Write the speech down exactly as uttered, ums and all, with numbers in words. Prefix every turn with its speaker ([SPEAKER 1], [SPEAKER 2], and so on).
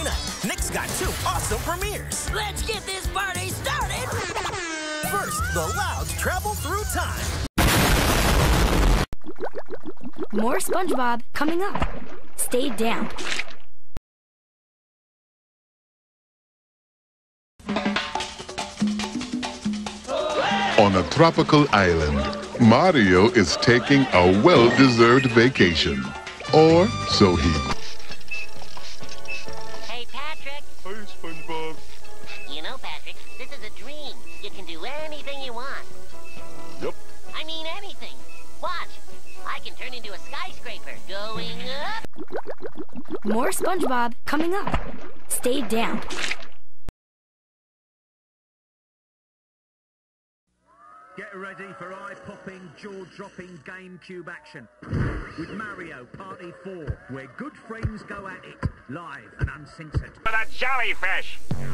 [SPEAKER 1] night, Nick's got two awesome premieres.
[SPEAKER 2] Let's get this party started!
[SPEAKER 1] First, the Louds travel through time.
[SPEAKER 3] More SpongeBob coming up. Stay down.
[SPEAKER 4] On a tropical island, Mario is taking a well-deserved vacation. Or so he...
[SPEAKER 5] Hey, Patrick.
[SPEAKER 4] Hey, SpongeBob.
[SPEAKER 5] You know, Patrick, this is a dream. You can do anything you want.
[SPEAKER 4] Yep.
[SPEAKER 5] I mean anything. Watch. I can turn into a skyscraper going up.
[SPEAKER 3] More SpongeBob coming up. Stay down.
[SPEAKER 6] Get ready for eye-popping, jaw-dropping GameCube action with Mario Party four, where good friends go at it, live and uncensored.
[SPEAKER 7] For the jellyfish!